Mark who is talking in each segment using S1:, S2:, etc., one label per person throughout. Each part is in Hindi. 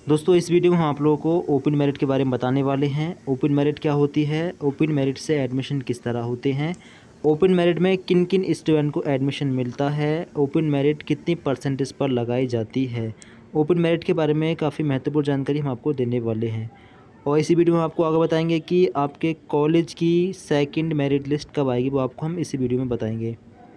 S1: दोस्तों इस वीडियो में हम आप लोगों को ओपन मेरिट के बारे में बताने वाले हैं। ओपन मेरिट क्या होती है, ओपन मेरिट से एडमिशन किस तरह होते हैं, ओपन मेरिट में किन किन स्टूडेंट को एडमिशन मिलता है, ओपन मेरिट कितनी परसेंटेज पर लगाई जाती है। ओपन मेरिट के बारे में काफ़ी महत्वपूर्ण जानकारी हम आपको देने वाले हैं और इसी वीडियो में आपको आगे बताएंगे कि आपके कॉलेज की सेकंड मेरिट लिस्ट कब आएगी, वो आपको हम इसी वीडियो में बताएंगे।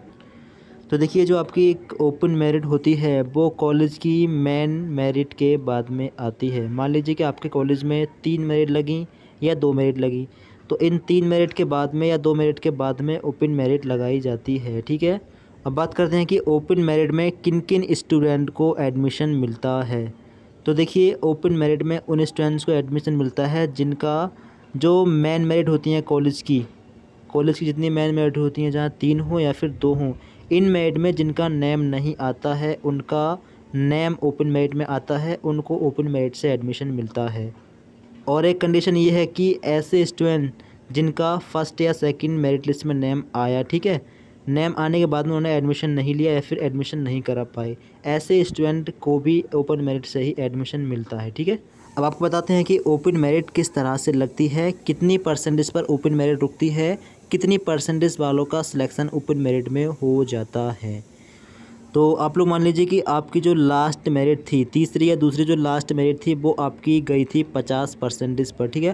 S1: तो देखिए, जो आपकी एक ओपन मेरिट होती है वो कॉलेज की मेन मेरिट के बाद में आती है। मान लीजिए कि आपके कॉलेज में 3 मेरिट लगी या 2 मेरिट लगी, तो इन 3 मेरिट के बाद में या 2 मेरिट के बाद में ओपन मेरिट लगाई जाती है। ठीक है, अब बात करते हैं कि ओपन मेरिट में किन किन स्टूडेंट को एडमिशन मिलता है। तो देखिए, ओपन मेरिट में उन स्टूडेंट्स को एडमिशन मिलता है जिनका जो मेन मेरिट होती हैं कॉलेज की जितनी मेन मेरिट होती हैं, जहाँ 3 हो या फिर 2 हों, इन मेरिट में जिनका नेम नहीं आता है, उनका नेम ओपन मेरिट में आता है, उनको ओपन मेरिट से एडमिशन मिलता है। और एक कंडीशन ये है कि ऐसे स्टूडेंट जिनका फर्स्ट या सेकंड मेरिट लिस्ट में नेम आया, ठीक है, नेम आने के बाद में उन्होंने एडमिशन नहीं लिया या फिर एडमिशन नहीं करा पाए, ऐसे स्टूडेंट को भी ओपन मेरिट से ही एडमिशन मिलता है। ठीक है, अब आपको बताते हैं कि ओपन मेरिट किस तरह से लगती है, कितनी परसेंटेज पर ओपन मेरिट रुकती है, कितनी परसेंटेज वालों का सिलेक्शन ओपन मेरिट में हो जाता है। तो आप लोग मान लीजिए कि आपकी जो लास्ट मेरिट थी, तीसरी या दूसरी जो लास्ट मेरिट थी, वो आपकी गई थी 50% पर। ठीक है,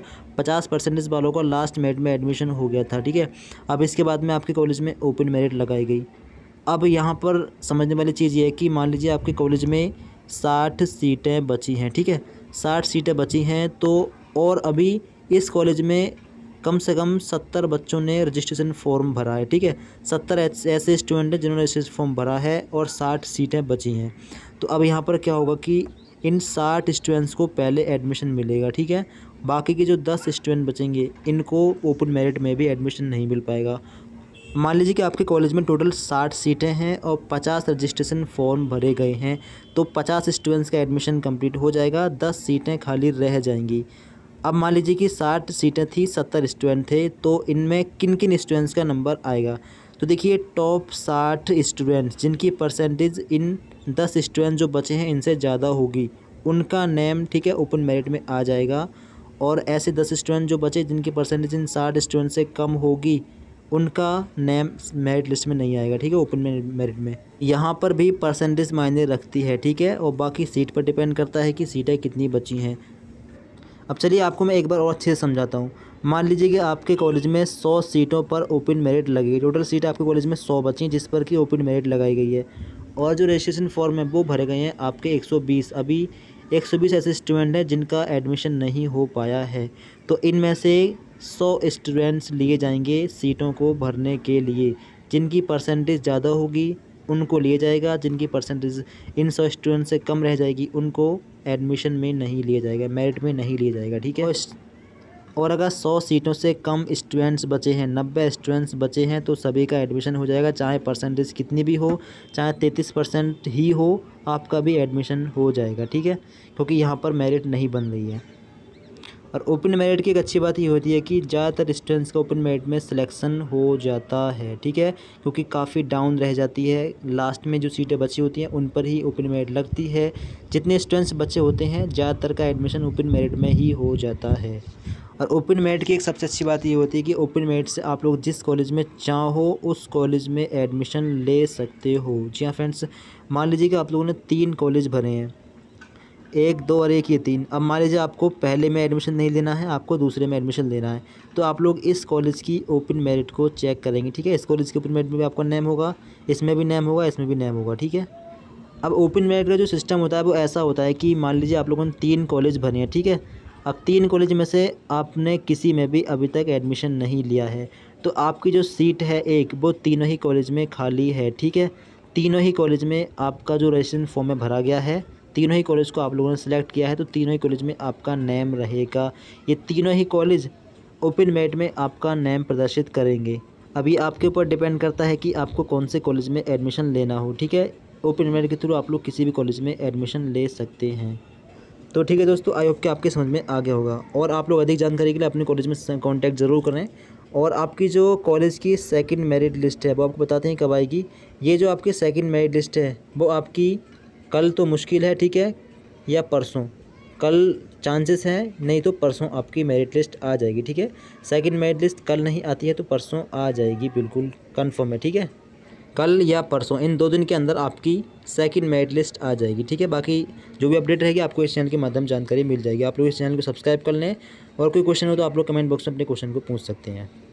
S1: 50% वालों को लास्ट मेरिट में एडमिशन हो गया था। ठीक है, अब इसके बाद में आपके कॉलेज में ओपन मेरिट लगाई गई। अब यहाँ पर समझने वाली चीज़ ये है कि मान लीजिए आपके कॉलेज में 60 सीटें बची हैं। ठीक है, 60 सीटें बची हैं, तो और अभी इस कॉलेज में कम से कम 70 बच्चों ने रजिस्ट्रेशन फॉर्म भरा है। ठीक है, 70 ऐसे स्टूडेंट हैं जिन्होंने रजिस्ट्रेशन फॉर्म भरा है और 60 सीटें बची हैं। तो अब यहाँ पर क्या होगा कि इन 60 स्टूडेंट्स को पहले एडमिशन मिलेगा। ठीक है, बाकी के जो 10 स्टूडेंट बचेंगे इनको ओपन मेरिट में भी एडमिशन नहीं मिल पाएगा। मान लीजिए कि आपके कॉलेज में टोटल 60 सीटें हैं और 50 रजिस्ट्रेशन फॉर्म भरे गए हैं, तो 50 स्टूडेंट्स का एडमिशन कंप्लीट हो जाएगा, 10 सीटें खाली रह जाएंगी। अब मान लीजिए कि 60 सीटें थी, 70 स्टूडेंट थे, तो इनमें किन किन स्टूडेंट्स का नंबर आएगा। तो देखिए, टॉप 60 स्टूडेंट्स जिनकी परसेंटेज इन 10 स्टूडेंट जो बचे हैं इनसे ज़्यादा होगी, उनका नेम, ठीक है, ओपन मेरिट में आ जाएगा। और ऐसे 10 स्टूडेंट जो बचे जिनकी परसेंटेज इन 60 स्टूडेंट से कम होगी, उनका नेम मेरिट लिस्ट में नहीं आएगा। ठीक है, ओपन मेरिट में यहाँ पर भी परसेंटेज मायने रखती है। ठीक है, और बाकी सीट पर डिपेंड करता है कि सीटें कितनी बची हैं। अब चलिए आपको मैं एक बार और अच्छे से समझाता हूँ। मान लीजिए कि आपके कॉलेज में 100 सीटों पर ओपन मेरिट लगी, टोटल सीट आपके कॉलेज में 100 बची हैं जिस पर कि ओपन मेरिट लगाई गई है, और जो रजिस्ट्रेशन फॉर्म है वो भरे गए हैं आपके 120। अभी 120 ऐसे स्टूडेंट हैं जिनका एडमिशन नहीं हो पाया है, तो इनमें से 100 स्टूडेंट्स लिए जाएंगे सीटों को भरने के लिए। जिनकी परसेंटेज ज़्यादा होगी उनको लिया जाएगा, जिनकी परसेंटेज इन 100 स्टूडेंट से कम रह जाएगी उनको एडमिशन में नहीं लिया जाएगा, मेरिट में नहीं लिया जाएगा। ठीक है, और अगर 100 सीटों से कम स्टूडेंट्स बचे हैं, 90 स्टूडेंट्स बचे हैं, तो सभी का एडमिशन हो जाएगा, चाहे परसेंटेज कितनी भी हो, चाहे 33% ही हो, आपका भी एडमिशन हो जाएगा। ठीक है, क्योंकि यहाँ पर मेरिट नहीं बन रही है। और ओपन मेरिट की एक अच्छी बात ये होती है कि ज़्यादातर स्टूडेंट्स का ओपन मेरिट में सिलेक्शन हो जाता है। ठीक है, क्योंकि काफ़ी डाउन रह जाती है, लास्ट में जो सीटें बची होती हैं उन पर ही ओपन मेरिट लगती है। जितने स्टूडेंट्स बचे होते हैं ज़्यादातर का एडमिशन ओपन मेरिट में ही हो जाता है। और ओपन मेरिट की एक सबसे अच्छी बात ये होती है कि ओपन मेरिट से आप लोग जिस कॉलेज में चाहो उस कॉलेज में एडमिशन ले सकते हो। जी हाँ फ्रेंड्स, मान लीजिए कि आप लोगों ने 3 कॉलेज भरे हैं, 1, 2 और 1 ये 3। अब मान लीजिए आपको पहले में एडमिशन नहीं लेना है, आपको दूसरे में एडमिशन लेना है, तो आप लोग इस कॉलेज की ओपन मेरिट को चेक करेंगे। ठीक है, इस कॉलेज की ओपन मेरिट में भी आपका नेम होगा, इसमें भी नेम होगा, इसमें भी नेम होगा। ठीक है, अब ओपन मेरिट का जो सिस्टम होता है वो ऐसा होता है कि मान लीजिए आप लोगों ने 3 कॉलेज भरे हैं। ठीक है, अब 3 कॉलेज में से आपने किसी में भी अभी तक एडमिशन नहीं लिया है, तो आपकी जो सीट है एक, वो तीनों ही कॉलेज में खाली है। ठीक है, तीनों ही कॉलेज में आपका जो रजिस्ट्रेशन फॉर्म में भरा गया है, तीनों ही कॉलेज को आप लोगों ने सिलेक्ट किया है, तो तीनों ही कॉलेज में आपका नेम रहेगा। ये तीनों ही कॉलेज ओपन मेरिट में आपका नेम प्रदर्शित करेंगे। अभी आपके ऊपर डिपेंड करता है कि आपको कौन से कॉलेज में एडमिशन लेना हो। ठीक है, ओपन मेरिट के थ्रू आप लोग किसी भी कॉलेज में एडमिशन ले सकते हैं। तो ठीक है दोस्तों, आई होप कि आपके समझ में आ गया होगा, और आप लोग अधिक जानकारी के लिए अपने कॉलेज में कांटेक्ट ज़रूर करें। और आपकी जो कॉलेज की सेकंड मेरिट लिस्ट है वो आपको बताते हैं कब आएगी। ये जो आपकी सेकंड मेरिट लिस्ट है वो आपकी कल तो मुश्किल है, ठीक है, या परसों, कल चांसेस हैं, नहीं तो परसों आपकी मेरिट लिस्ट आ जाएगी, ठीक है। सेकंड मेरिट लिस्ट कल नहीं आती है तो परसों आ जाएगी, बिल्कुल कंफर्म है, ठीक है। कल या परसों इन 2 दिन के अंदर आपकी सेकंड मेरिट लिस्ट आ जाएगी, ठीक है। बाकी जो भी अपडेट रहेगी आपको इस चैनल के माध्यम जानकारी मिल जाएगी। आप लोग इस चैनल को सब्सक्राइब कर लें और कोई क्वेश्चन हो तो आप लोग कमेंट बॉक्स में अपने क्वेश्चन को पूछ सकते हैं।